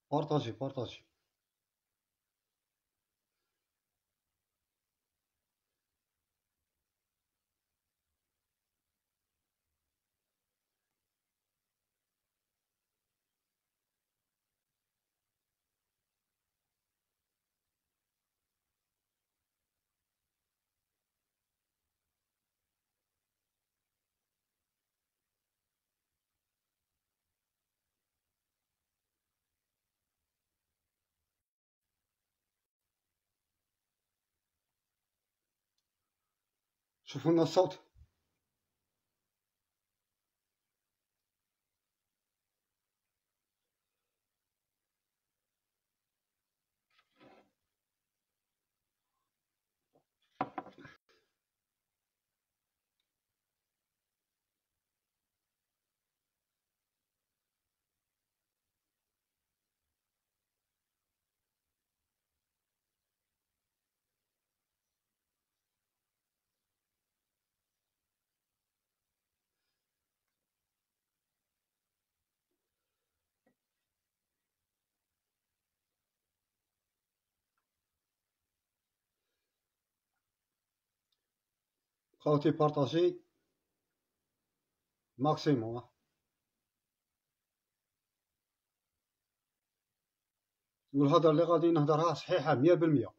بارطاجي بارطاجي. شوفوا لنا الصوت. خوتي بارطاجي ماكسيموم. والهضره اللي غادي نهضرها صحيحه 100%.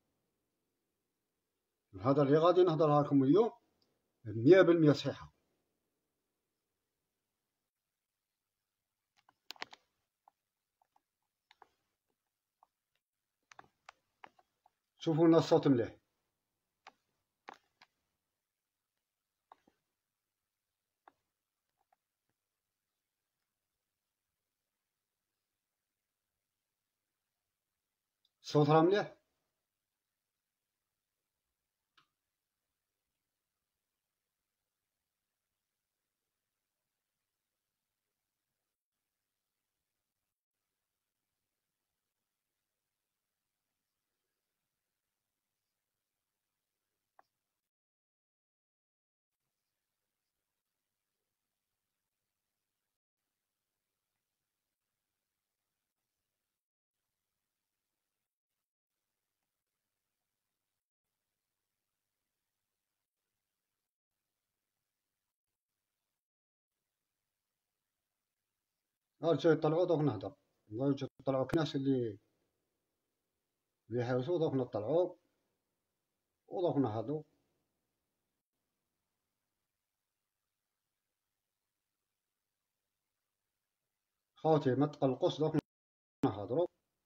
الهضره اللي غادي نهضرها لكم اليوم 100% صحيحه. شوفوا لنا الصوت مليح. الصوت راه مليح. رجعوا يطلعوا دوك نهضر. رجعوا يطلعوا كناس اللي يحوسوا دوك نطلعوا ودوك نهضروا. خوتي ما تقلقوش دوك نهضروا.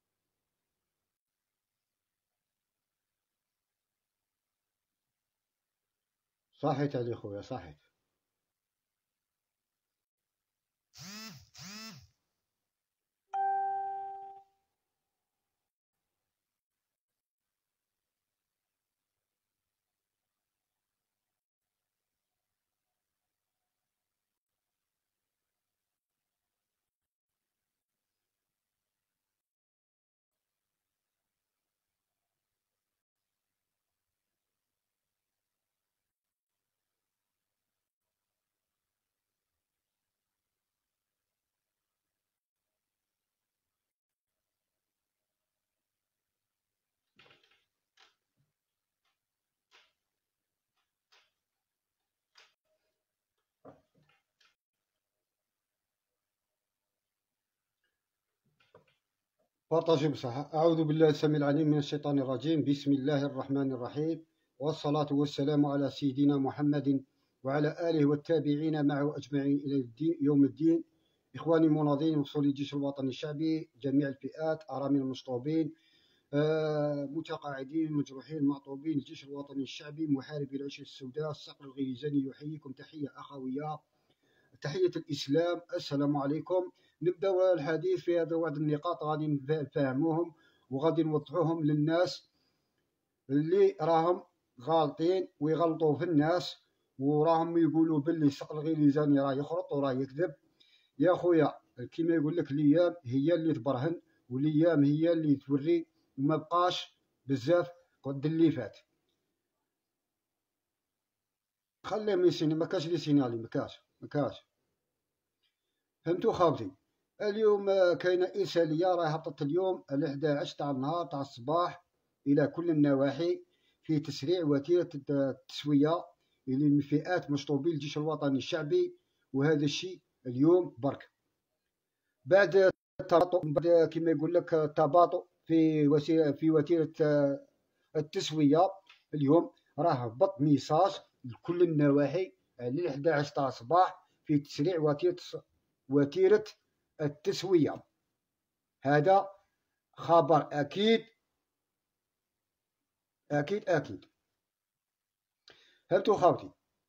صحيت علي خويا صحيت. بارطاجي بصح. أعوذ بالله السميع العليم من الشيطان الرجيم. بسم الله الرحمن الرحيم، والصلاة والسلام على سيدنا محمد وعلى آله والتابعين معه أجمعين إلى الدين يوم الدين. إخواني المناضلين وصول الجيش الوطني الشعبي، جميع الفئات، أرامل المشطوبين، متقاعدين، مجروحين، معطوبين، الجيش الوطني الشعبي، محاربي العيش السوداء، الصقر الغيزاني يحييكم تحية أخوية، تحية الإسلام. السلام عليكم. نبداو الحديث في هذا بعض النقاط غادي نفهموهم وغادي نوضحوهم للناس اللي راهم غالطين ويغلطوا في الناس وراهم يقولوا باللي الصقر الغيزاني راه يخرط وراه يكذب. يا خويا كيما يقول لك الايام هي اللي تبرهن والايام هي اللي توري، وما بقاش بزاف قد اللي فات. خليهم يسيني، ما كاش لي سينالي، ما كاش. فهمتوا خاوتي؟ اليوم كاينه ارساليه راه هبطت اليوم 11 تاع النهار تاع الصباح الى كل النواحي في تسريع وتيره التسويه من فئات مشطوبي الجيش الوطني الشعبي. وهذا الشيء اليوم برك بعد التباطؤ، بعد كما يقول لك تباطؤ في وتيره التسويه. اليوم راه هبط ميساج لكل النواحي على 11 تاع الصباح في تسريع وتيره التسويه. هذا خبر اكيد اكيد اكيد. فهمتوا خاوتي؟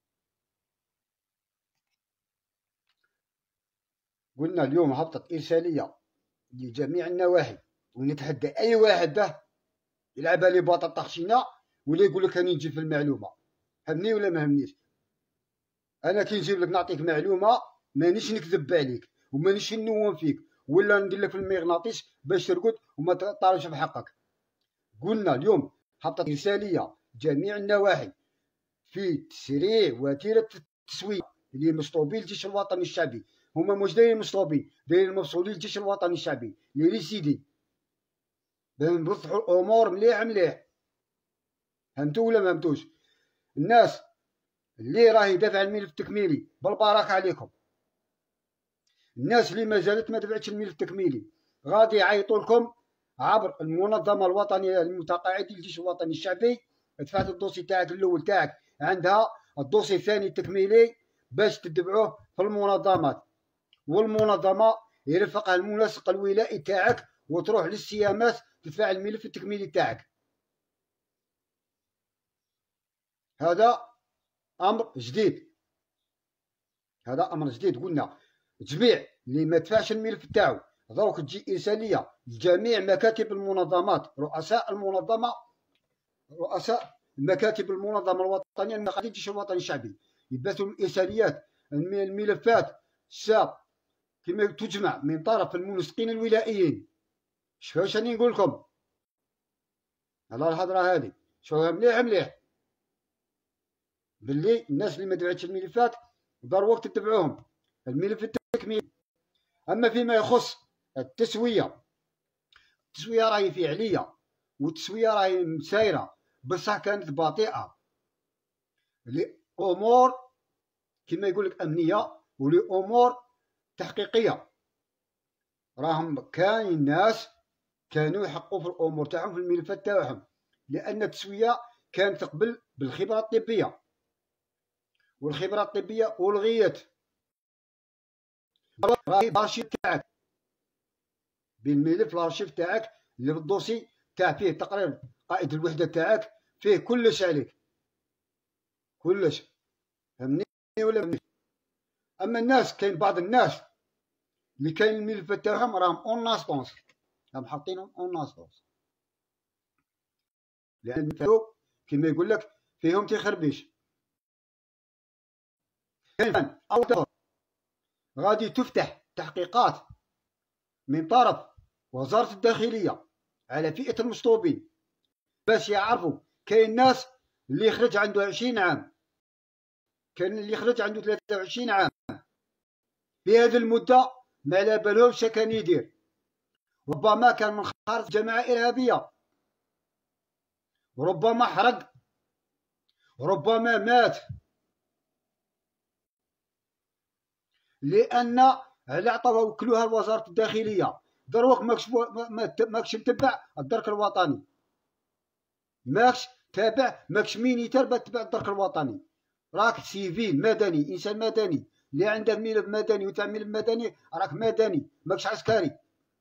قلنا اليوم هبطت ارساليه لجميع النواحي، ونتحدى اي واحد به يلعب لي بطاطا خشينه ولا يقول لك راني نجيب في المعلومه. فهمني ولا ما فهمنيش؟ انا كي نجيب لك نعطيك معلومه مانيش نكذب عليك ومانيش نوم فيك ولا ندير لك في المغناطيس باش ترقد وما تطالبش بحقك. قلنا اليوم هبطت رساليه جميع النواحي في تسريع وتيره التسويه اللي مصطوبين الجيش الوطني الشعبي. هما مش دايرين مصطوبين، دايرين مفصولين الجيش الوطني الشعبي اللي ريسيدي باش نوضحوا الامور مليح مليح. فهمتوا ولا ما فهمتوش؟ الناس اللي راهي دافع الملف التكميلي بالبركه عليكم. الناس اللي ما زالت ما دفعتش الملف التكميلي غادي يعيطوا لكم عبر المنظمه الوطنيه للمتقاعدين الجيش الوطني الشعبي. دفعت الدوسي تاعك الاول تاعك، عندها الدوسي الثاني التكميلي باش تتبعوه في المنظمات، والمنظمه يرفقها المنسق الولائي تاعك وتروح للسيامات تدفع الملف التكميلي تاعك. هذا امر جديد، هذا امر جديد. قلنا جميع اللي ما دفعش الملف تاعو دروك تجي ارساليه لجميع مكاتب المنظمات، رؤساء المنظمه، رؤساء مكاتب المنظمه الوطنيه المقاعدين الجيش الوطني الشعبي يبعثوا الارساليات الملفات كما تجمع من طرف المنسقين الولائيين. شوف راني نقول لكم على الهضره هذه، شوفها مليح مليح باللي الناس اللي ما دفعتش الملفات دار وقت تتبعوهم الملف التكميلي. اما فيما يخص التسويه راهي فعليه والتسويه راهي مسايره، بصح كانت بطيئه لامور كما يقول لك امنيه ولامور تحقيقيه. راهم كاين ناس كانوا يحققوا في الامور تاعهم في الملفات تاعهم، لان التسويه كانت قبل بالخبره الطبيه، والخبره الطبيه الغيت. راهي الارشيف تاعك بالملف، الارشيف تاعك اللي بالدوسي تاع فيه تقرير قائد الوحده تاعك، فيه كلش عليك كلش. فهمني ولا فهمني؟ اما الناس كاين بعض الناس اللي كاين الملف تاعهم راهم اون ناسطونس، راهم حاطينهم اون ناسطونس، لان كما يقول لك فيهم تيخربيش. كاين او غادي تفتح تحقيقات من طرف وزاره الداخليه على فئه المشطوبين باش يعرفوا. كاين ناس اللي يخرج عنده 20 عام، كاين اللي يخرج عنده 23 عام، في هذه المده ما على بالهمش كان يدير، ربما كان من خارج جماعه ارهابيه، ربما حرق، ربما مات، لان على عطاوها وكلوها لوزاره الداخليه. دروك ماكش متبع الدرك الوطني، ماكش تابع، ماكش مينيتر تتبع الدرك الوطني، راك سيفيل مدني، انسان مدني اللي عنده ملف مدني وتاع ملف مدني راك مدني ماكش عسكري.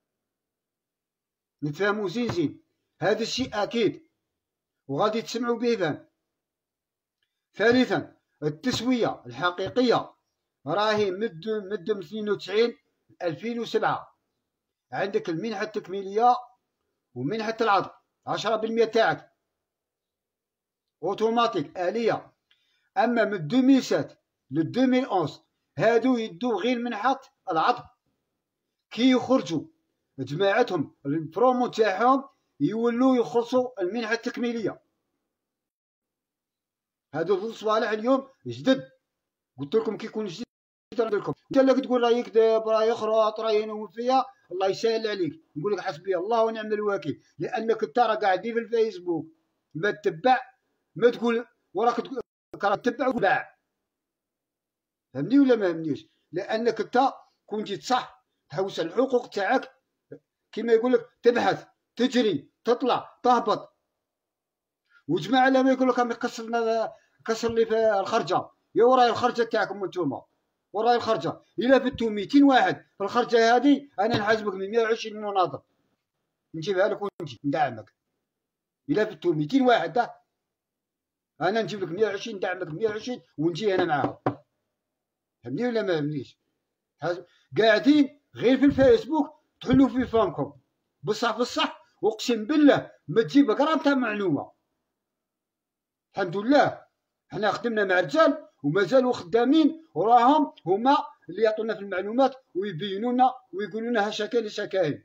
نتفاهموا زين زين، هذا الشيء اكيد وغادي تسمعوا به فهم. ثالثا التسويه الحقيقيه راهي من 92 2007. عندك المنحه التكميليه ومنحه العض 10% تاعك اوتوماتيك آلية. اما من 2007 ل 2011 هادو يدو غير منحة العض، كي يخرجوا جماعتهم البرومو تاعهم يولوا يخلصوا المنحة التكميلية. هادو ذو صوالح اليوم جدد، قلت لكم كي يكون جديد لكم انت اللي تقول راه يكذب راه يخرط راه ينوم فيا، الله يسهل عليك، نقول لك حسبي الله ونعم الوكيل، لانك انت راه قاعدين في الفيسبوك ما تتبع، ما تقول وراك تتبع وتباع. فهمني ولا ما فهمنيش؟ لانك انت كنتي تصح تحوس على الحقوق تاعك، كما يقول لك تبحث تجري تطلع تهبط. وجماعه لما يقول لك كسر لي في الخرجه، يا وراي الخرجه تاعكم انتوما، وراي الخرجه، الا فتو 200 واحد في الخرجه هذه انا نحاسبك ب 120 مناضل نجيبها لك ونجي ندعمك. الا فتو 200 واحد ده انا نجيب لك 120 ندعمك 120 ونجي انا معاهم. فهمني ولا ما فهمنيش؟ قاعدين غير في الفيسبوك تحلوا في فمكم، بصح اقسم بالله ما تجيب غرام تاع معلومه. الحمد لله حنا خدمنا مع رجال ومازالوا خدامين وراهم هما اللي يعطونا في المعلومات ويبينوا لنا ويقولوا لنا هاش كاين هاش كاين.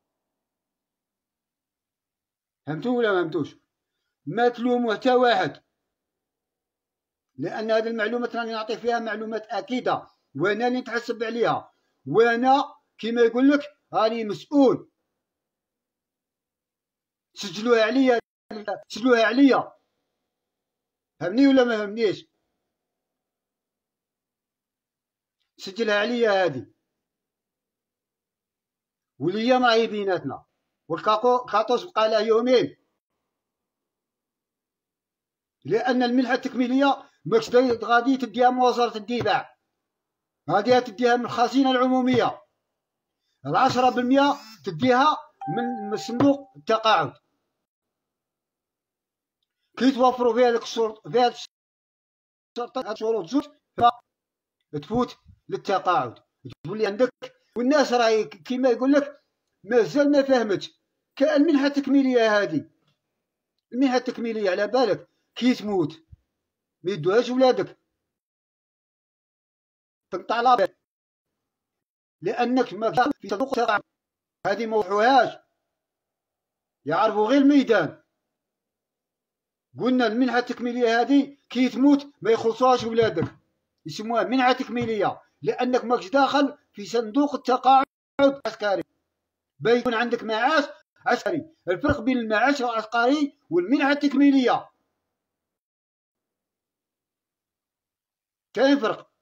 فهمتوا ولا ما فهمتوش؟ ما تلوموا حتى واحد، لان هذه المعلومات راني نعطي فيها معلومات اكيده وانا اللي نتحسب عليها، وانا كما يقول لك راني مسؤول. سجلوها عليا سجلوها عليا. فهمني ولا ما فهمنيش؟ سجلها عليا هذه، والايام راهي بيناتنا، والكاطوس بقى له يومين، لان المنحه التكميليه ماكش غادي تديها من وزاره الدفاع، غادي تديها من الخزينه العموميه، 10% تديها من صندوق التقاعد. كي توفروا فيها هذيك الشروط، فيها الشروط زوج تفوت للتقاعد، تولي عندك. والناس راهي كيما يقول لك مازال ما فهمتش المنحه التكميليه هذه. المنحه التكميليه على بالك كي تموت ما يدوهاش ولادك، تقطع لاباك لانك ما في صندوق التقاعد. هذه ما وضحوهاش، يعرفوا غير الميدان. قلنا المنحه التكميليه هذه كي تموت ما يخلصوهاش ولادك، يسموها منحه تكميليه لانك ماكش داخل في صندوق التقاعد العسكري. بيكون عندك معاش عسكري. الفرق بين المعاش العسكري والمنحه التكميليه كاين فرق،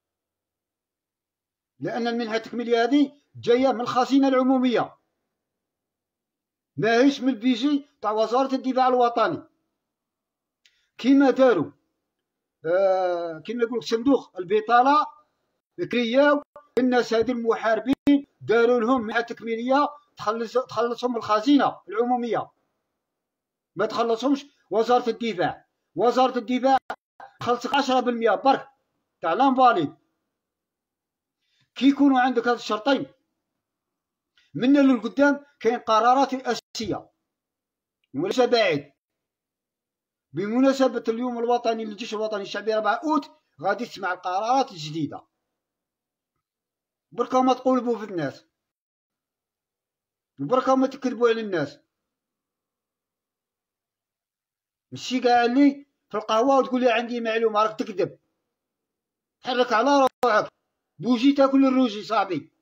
لان المنحه التكميليه هذه جايه من الخزينه العموميه، ماهيش من البيجي تاع وزاره الدفاع الوطني كيما داروا. كيما يقولوا صندوق البطاله كرياو الناس هذه المحاربين، داروا لهم منحه تكميليه تخلصهم من الخزينه العموميه، ما تخلصهمش وزاره الدفاع. وزاره الدفاع تخلصك 10% برك تاع لانفاليد. كي يكونوا عندك هاد الشرطين من للقدام كاين قرارات رئاسيه وليس بعيد. بمناسبه اليوم الوطني للجيش الوطني الشعبي 4 أوت غادي تسمع القرارات الجديده، بركا ما تقولبوا في الناس، بركا ما تكذبوا على الناس. ماشي كاع اللي في القهوه وتقول لي عندي معلومه راك تكذب. حرك على روحك، بوجي تاكل الروجي صاحبي.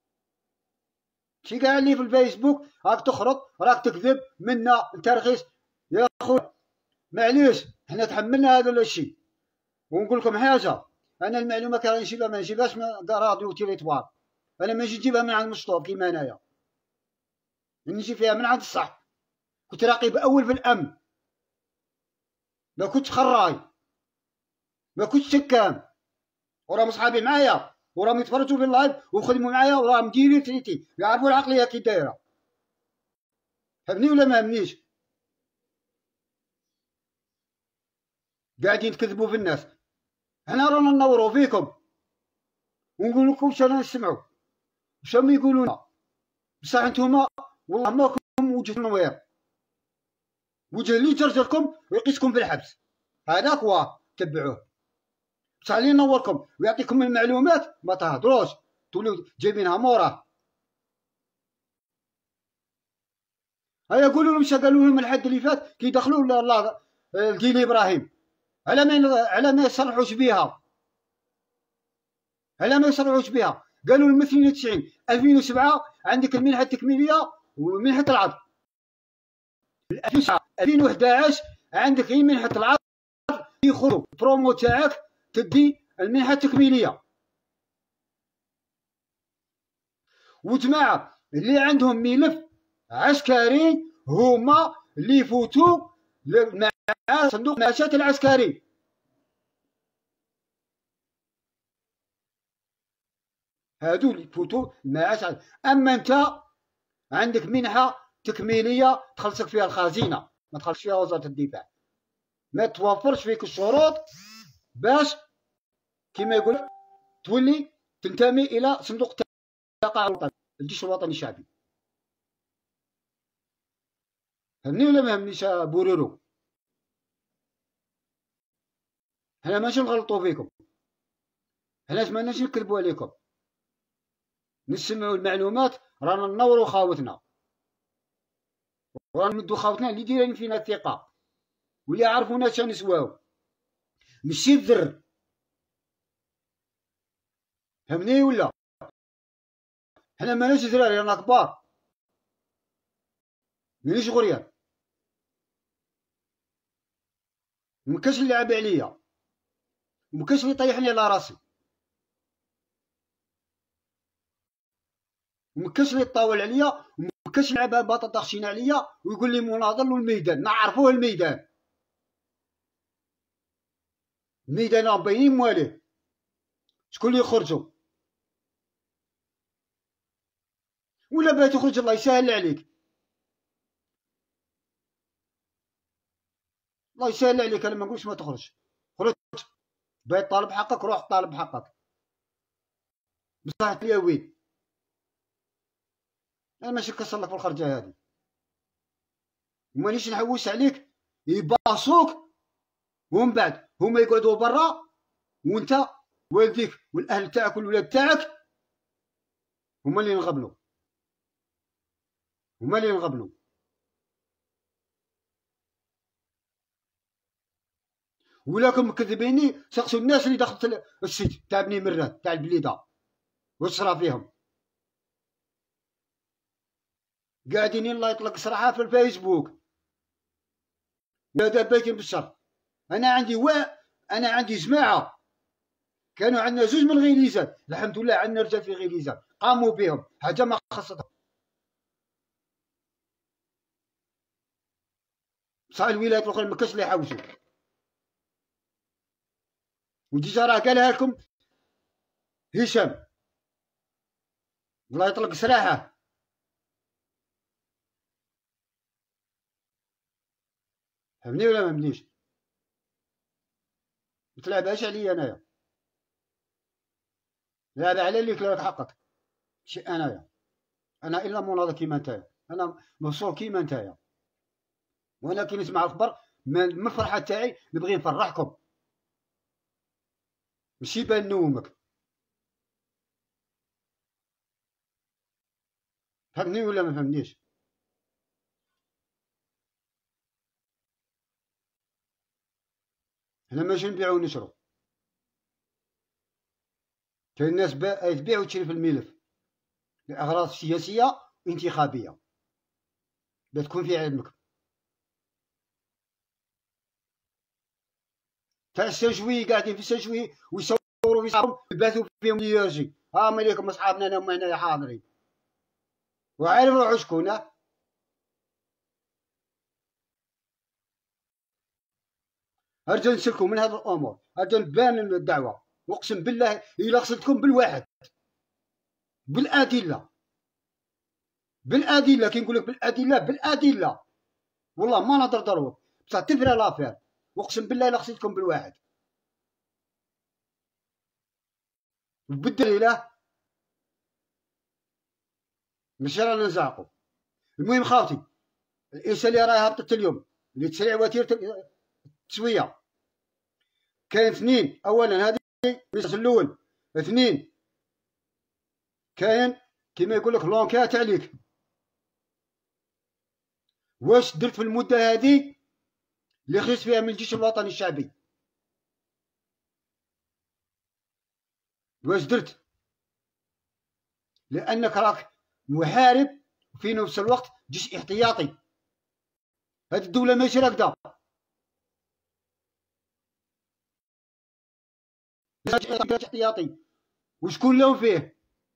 ماشي كاع اللي في الفيسبوك راك تخرط راك تكذب منا انت رخيص. يا خويا معليش حنا تحملنا هذا الشيء. ونقول لكم حاجه، انا المعلومه كي نجيبها ما نجيبهاش من راديو تيليتوار، انا ماشي نجيبها من عند المشطوب كيما انايا، نجي فيها من عند الصح. كنت راقب اول في الامن، ما كنتش خراي، ما كنتش سكان، وراهم صحابي معايا وراهم يتفرجوا في اللايف ويخدموا معايا وراهم مديرين تريتي يعرفوا العقليه كي دايره. فهمني ولا ما فهمنيش؟ قاعدين تكذبوا في الناس، حنا رانا ننوروا فيكم ونقول لكم واش رانا نسمعوا واش راهم يقولوا لنا، بصح نتوما والله ماكم وجه تنوير، وجه اللي يجرجركم ويقيسكم في الحبس، هذاك هو تبعوه. بصح اللي ينوركم ويعطيكم المعلومات ما تهضروش، تولوا جايبينها موراه. هيا قولوا لهم قالوا لهم الحد اللي فات كي دخلوا الله الدين ابراهيم على ما يصلحوش بيها. على ما يصرعوش بها. قالوا من 92 2007 عندك المنحه التكميليه ومنحه العرض. 2009 2011 عندك غير منحه العرض، يخرجوا البرومو تاعك تدي المنحه التكميليه. وجماعه اللي عندهم ملف عسكري هما اللي يفوتوا مع صندوق المعاشات العسكري. هادو اللي يفوتوا المعاش. اما انت عندك منحه تكميليه تخلصك فيها الخزينه، ما تخلصش فيها وزاره الدفاع، ما توفرش فيك الشروط باش كما يقول تولي تنتمي الى صندوق التقاعد الوطني، الجيش الوطني الشعبي. فهمني ولا ما فهمنيش بورورو؟ حنا ماشي نغلطو فيكم، حنا ماناش نكذبو عليكم، نسمعوا المعلومات، رانا ننوروا خاوتنا، ورانا نمدو خاوتنا اللي دايرين فينا الثقه واللي يعرفونا شنسواو، ماشي الذر. فهمني ولا؟ حنا ماناش دراري، رانا كبار، مانيش غريان، مكاش اللي لعب عليا، ومكاش اللي طيحني على راسي، ومكاش اللي طاول عليا، ومكاش يلعب بطاطا خشينه عليا ويقول لي مناضل والميدان. نعرفوه الميدان، الميدان راهم باينين مواليه، شكون اللي يخرجوا؟ ولا باغي تخرج الله يسهل عليك، الله يسهل عليك. انا ما نقولش ما تخرج، خرج، باغي طالب حقك روح طالب حقك، بصح يا وين انا ماشي كسر لك في الخرجه هذه، ومانيش نحوس عليك يباصوك ومن بعد هما يقعدوا برا وانت والديك والاهل تاعك والولاد تاعك هما اللي ينغبنوا، هما اللي ينغبنوا. ولاكم مكذبيني، سقسوا الناس اللي دخلت السجن تاع بني مراد تاع البليده واش صرا فيهم، قاعدين الله يطلق صراحه في الفيسبوك. هذا باين بالشر. انا عندي جماعه كانوا عندنا زوج من الغليزات، الحمد لله عندنا رجال في الغليزات قاموا بهم حاجه ما خصتهم. بصح الولايات الاخرى ما كاش اللي يحوسوا، وديجا راه قالها لكم هشام الله يطلق سراحه. فهمني ولا ما فهمنيش؟ متلعبهاش عليا انايا، لعب على اللي كلاك حقك، شي انايا انا الا مناضل كيما نتايا، انا مبسوط كيما نتايا، وانا كي نسمع الخبر من الفرحه تاعي نبغي نفرحكم ماشي بان نومك. فهمني ولا ما فهمنيش؟ حنا ماشي نبيعو ونشرو، كاين ناس تبيع وتشري في الملف لأغراض سياسية انتخابية، لا تكون في علمك. تاع السجوي قاعدين في السجوي ويصوروا في صحابهم يبعثوا فيهم ليرجي، ها ماليكم اصحابنا انا هما هنايا حاضرين، وعارف روحو شكون. ارجع نسلكوا من هذه الامور، ارجع نبان الدعوه، واقسم بالله الا غسلتكم بالواحد بالادله، بالادله كي نقول لك بالادله والله ما نهضر ضرب بصح تفرى لافير، واقسم بالله الا غسلتكم بالواحد بالدليل ماشي رانا نزعقوا. المهم خاوتي الانسان اللي راه هبطت اليوم اللي تسريع وتيره التسويه كاين اثنين. اولا هذه الميساج الاول، اثنين كاين كيما يقول لك لونكات عليك، واش درت في المده هذه اللي خرجت فيها من الجيش الوطني الشعبي؟ واش درت؟ لانك راك محارب وفي نفس الوقت جيش احتياطي. هاد الدوله ماشي راكده، جيش احتياطي وشكون لهم فيه.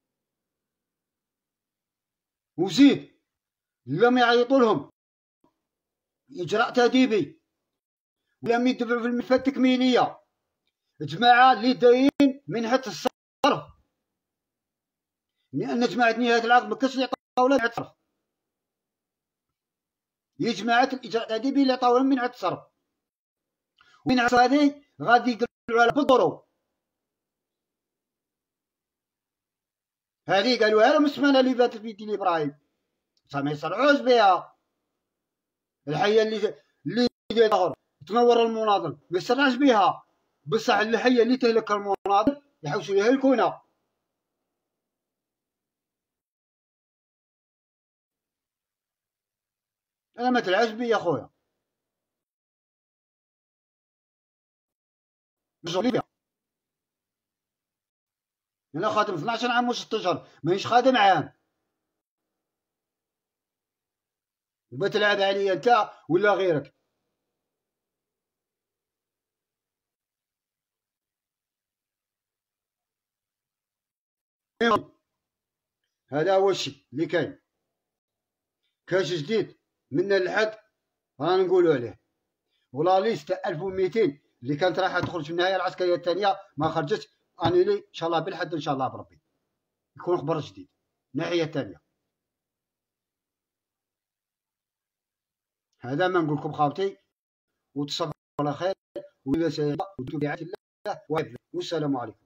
وزيد لم يعيطوا لهم اجراء تاديبي، ولم يدفعوا في الملفات التكميليه. جماعه اللي دايرين منحه الصرف، لان جماعه نهايه العقد ما كانش يعطيو لا منحه الصرف. هي جماعه الاجراء التاديبي اللي عطاو لهم منحه الصرف، ومنحه هذه غادي يقولوا على بالضروب. هذه قالوها لهم السمانه اللي فاتت في دين ابراهيم، ما يصرعوش بها. الحيه اللي تنور المناضل ما يصرعش بها، بصح الحيه اللي تهلك المناضل يحوسوا يهلكونا. انا ما تلعبش بيا خويا، مشغولين بها. انا خادم 12 عام و6 اشهر، مانيش خادم عام. وبتلعب عليا انت ولا غيرك؟ هذا هو الشيء اللي كاين. كاش جديد من الحد رانا نقولوا عليه، ولا ليست 1200 اللي كانت رايحه تخرج في النهايه العسكريه الثانيه ما خرجت. انيلي ان شاء الله بالحد، ان شاء الله بربي يكون خبر جديد الناحيه الثانيه. هذا ما نقول لكم خاوتي، وتصبحوا على خير، ولا سلام، ودعاء الله والسلام عليكم.